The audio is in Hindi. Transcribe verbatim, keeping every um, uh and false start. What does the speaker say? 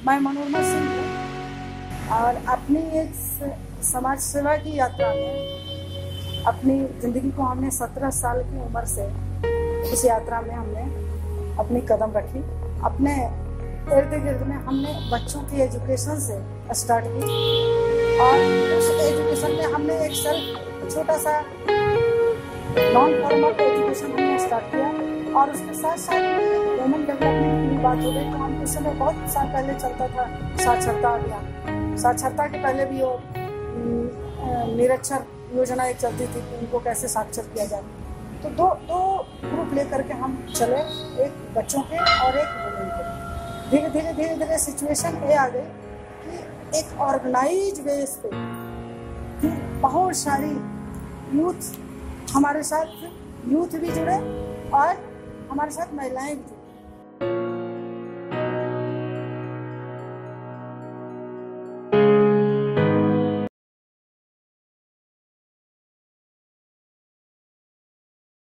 मैं मनोरमा सिंह हूँ और अपनी एक समाज सेवा की यात्रा में अपनी ज़िंदगी को हमने सत्रह साल की उम्र से इस यात्रा में हमने अपनी कदम रखी। अपने इर्द गिर्द में हमने बच्चों की एजुकेशन से स्टार्ट की और उस एजुकेशन में हमने एक सेल्फ छोटा सा नॉन फॉर्मल एजुकेशन हमने स्टार्ट किया और उसके साथ साथ वुमेन डेवलपमेंट की बात हो गई तो हम उस समय बहुत साल पहले चलता था साक्षरता अभियान। साक्षरता के पहले भी वो निरक्षर योजना एक चलती थी कि उनको कैसे साक्षर किया जाए। तो दो दो ग्रुप लेकर के हम चले, एक बच्चों के और एक वुमेन के। धीरे धीरे धीरे धीरे सिचुएशन ये आ गई कि एक ऑर्गेनाइज बेस पे बहुत सारी यूथ हमारे साथ यूथ भी जुड़े और हमारे साथ महिलाएं भी जुड़ी।